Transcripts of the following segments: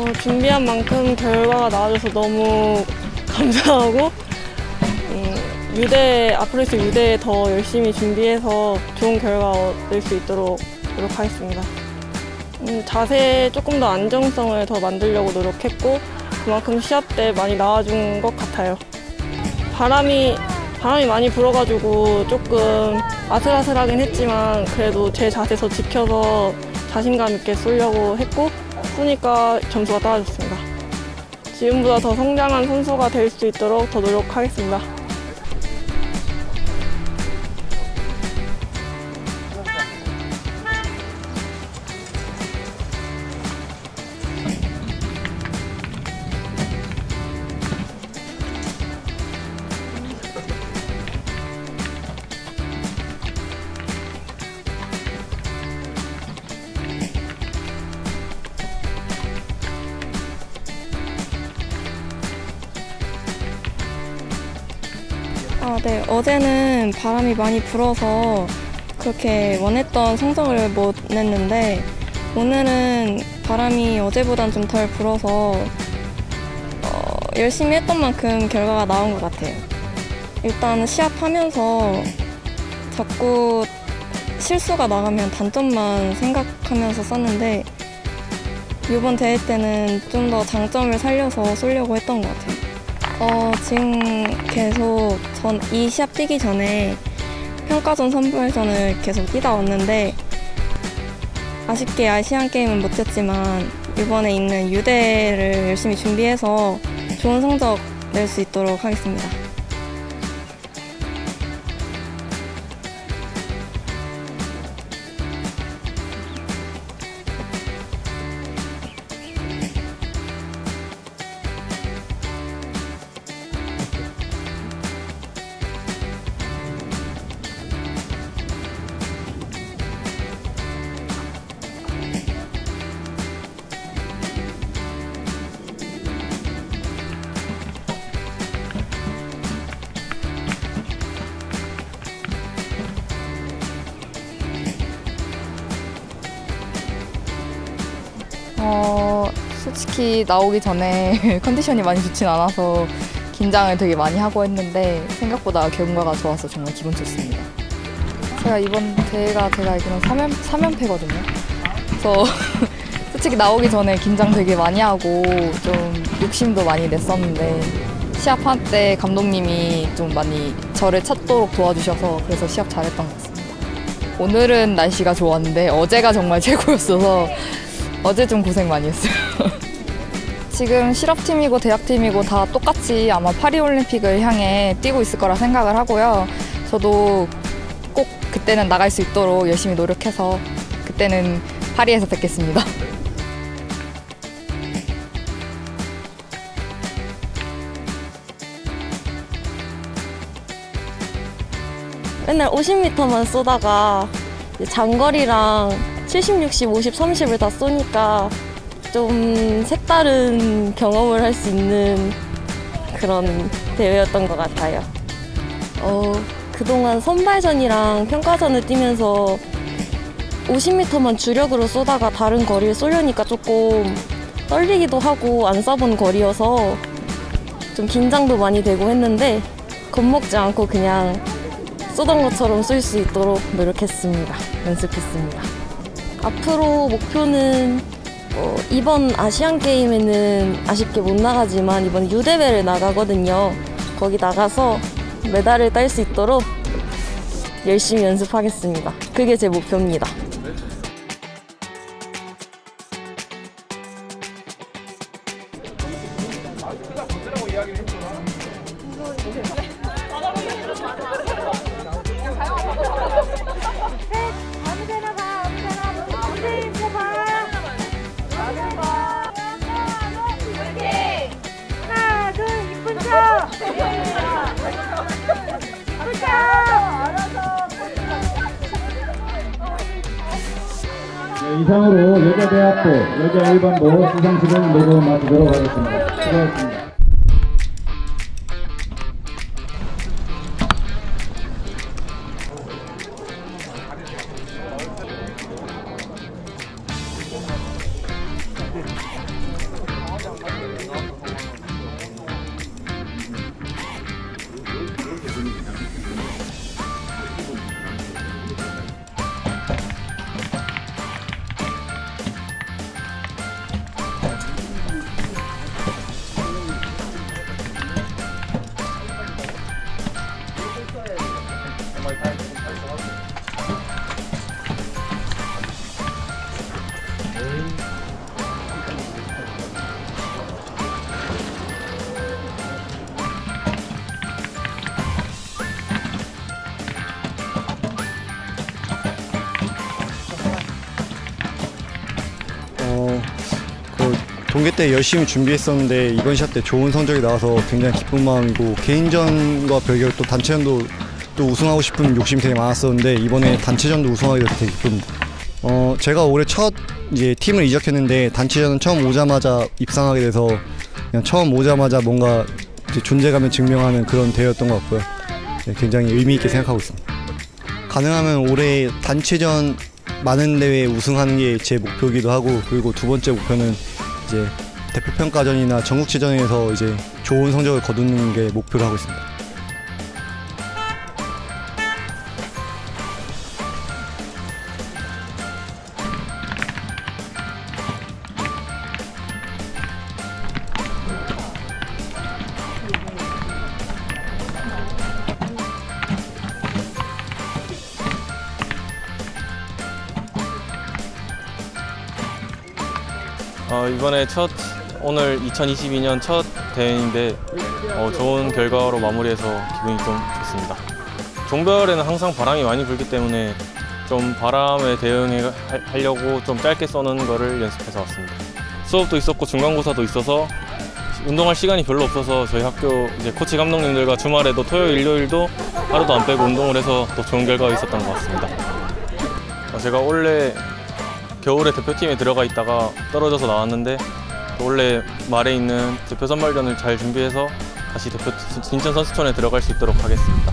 준비한 만큼 결과가 나와줘서 너무 감사하고 앞으로 있을 유대에 더 열심히 준비해서 좋은 결과 얻을 수 있도록 노력하겠습니다. 자세에 조금 더 안정성을 더 만들려고 노력했고 그만큼 시합 때 많이 나와준 것 같아요. 바람이 많이 불어가지고 조금 아슬아슬하긴 했지만 그래도 제 자세 더 지켜서 자신감 있게 쏘려고 했고 쏘니까 점수가 따라줬습니다. 지금보다 더 성장한 선수가 될 수 있도록 더 노력하겠습니다. 네. 어제는 바람이 많이 불어서 그렇게 원했던 성적을 못 냈는데 오늘은 바람이 어제보단 좀 덜 불어서 열심히 했던 만큼 결과가 나온 것 같아요. 일단 시합하면서 자꾸 실수가 나가면 단점만 생각하면서 썼는데 이번 대회 때는 좀 더 장점을 살려서 쏘려고 했던 것 같아요. 지금 계속 이 시합 뛰기 전에 평가전 선발전을 계속 뛰다 왔는데 아쉽게 아시안게임은 못 뛰었지만 이번에 있는 유대를 열심히 준비해서 좋은 성적 낼 수 있도록 하겠습니다. 솔직히 나오기 전에 컨디션이 많이 좋진 않아서 긴장을 되게 많이 하고 했는데 생각보다 결과가 좋아서 정말 기분 좋습니다. 제가 이번 대회가 제가 알기로는 3연패거든요. 그래서 솔직히 나오기 전에 긴장 되게 많이 하고 좀 욕심도 많이 냈었는데 시합할 때 감독님이 좀 많이 저를 찾도록 도와주셔서 그래서 시합 잘했던 것 같습니다. 오늘은 날씨가 좋았는데 어제가 정말 최고였어서 어제 좀 고생 많이 했어요. 지금 실업팀이고 대학팀이고 다 똑같이 아마 파리올림픽을 향해 뛰고 있을 거라 생각을 하고요. 저도 꼭 그때는 나갈 수 있도록 열심히 노력해서 그때는 파리에서 뵙겠습니다. 맨날 50m만 쏘다가 장거리랑 70, 60, 50, 30을 다 쏘니까 좀 색다른 경험을 할 수 있는 그런 대회였던 것 같아요. 그동안 선발전이랑 평가전을 뛰면서 50m만 주력으로 쏘다가 다른 거리를 쏘려니까 조금 떨리기도 하고 안 쏴본 거리여서 좀 긴장도 많이 되고 했는데 겁먹지 않고 그냥 쏘던 것처럼 쏠 수 있도록 노력했습니다. 연습했습니다. 앞으로 목표는 이번 아시안게임에는 아쉽게 못 나가지만 이번 유대회를 나가거든요. 거기 나가서 메달을 딸 수 있도록 열심히 연습하겠습니다. 그게 제 목표입니다. 네, 이상으로 여자대학부, 여자 일반부 시상식을 모두 마치도록 하겠습니다. 수고하셨습니다. 동계 때 열심히 준비했었는데 이번 시합 때 좋은 성적이 나와서 굉장히 기쁜 마음이고, 개인전과 별개로 또 단체전도 또 우승하고 싶은 욕심이 되게 많았었는데 이번에 단체전도 우승하게 돼서 되게 기쁩니다. 제가 올해 첫 이제 팀을 이적했는데 단체전은 처음 오자마자 입상하게 돼서 그냥 처음 오자마자 뭔가 이제 존재감을 증명하는 그런 대회였던 것 같고요. 네, 굉장히 의미 있게 생각하고 있습니다. 가능하면 올해 단체전 많은 대회에 우승하는 게 제 목표이기도 하고, 그리고 두 번째 목표는 이제 대표평가전이나 전국체전에서 이제 좋은 성적을 거두는 게 목표로 하고 있습니다. 이번에 오늘 2022년 첫 대회인데 좋은 결과로 마무리해서 기분이 좀 좋습니다. 종별에는 항상 바람이 많이 불기 때문에 좀 바람에 대응하려고 좀 짧게 쏘는 거를 연습해서 왔습니다. 수업도 있었고 중간고사도 있어서 운동할 시간이 별로 없어서 저희 학교 이제 코치 감독님들과 주말에도 토요일, 일요일도 하루도 안 빼고 운동을 해서 또 좋은 결과가 있었던 것 같습니다. 제가 원래 겨울에 대표팀에 들어가 있다가 떨어져서 나왔는데 원래 말에 있는 대표 선발전을 잘 준비해서 다시 인천 선수촌에 들어갈 수 있도록 하겠습니다.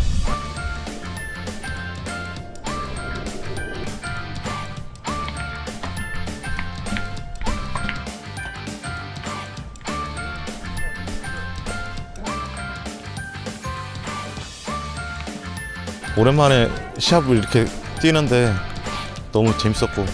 오랜만에 시합을 이렇게 뛰는데 너무 재밌었고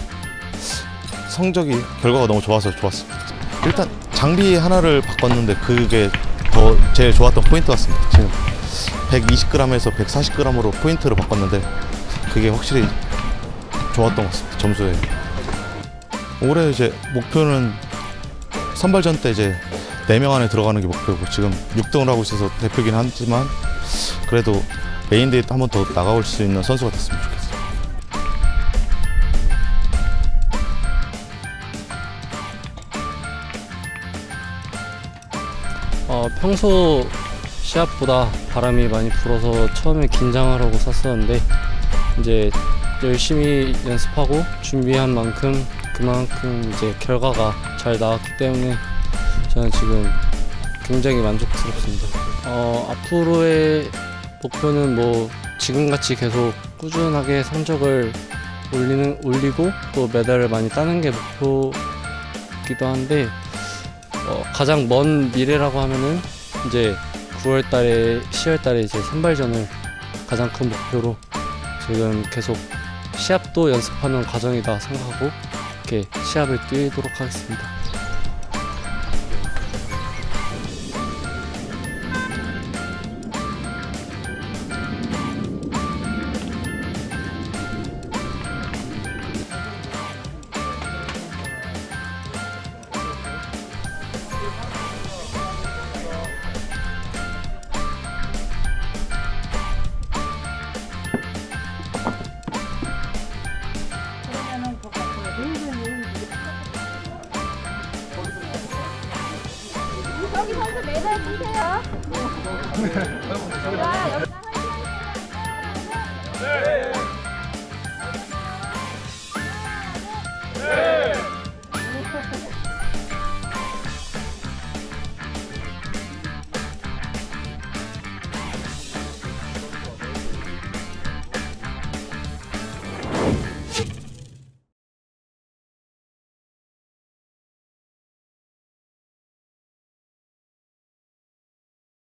결과가 너무 좋아서 좋았습니다. 일단 장비 하나를 바꿨는데 그게 더 제일 좋았던 포인트 같습니다. 지금 120g에서 140g으로 포인트를 바꿨는데 그게 확실히 좋았던 것 같습니다. 점수에. 올해 이제 목표는 선발전 때 이제 4명 안에 들어가는 게 목표고, 지금 6등을 하고 있어서 대표긴 하지만 그래도 메인 대회 한 번 더 나가올 수 있는 선수가 됐으면 좋겠어요. 평소 시합보다 바람이 많이 불어서 처음에 긴장을 하고 쐈었는데 이제 열심히 연습하고 준비한 만큼 그만큼 이제 결과가 잘 나왔기 때문에 저는 지금 굉장히 만족스럽습니다. 앞으로의 목표는 뭐 지금같이 계속 꾸준하게 성적을 올리고 또 메달을 많이 따는 게 목표이기도 한데, 가장 먼 미래라고 하면은 이제 9월달에 10월달에 이제 선발전을 가장 큰 목표로 지금 계속 시합도 연습하는 과정이다 생각하고 이렇게 시합을 뛰도록 하겠습니다. 여기 선수 메달 주세요. 자, 여기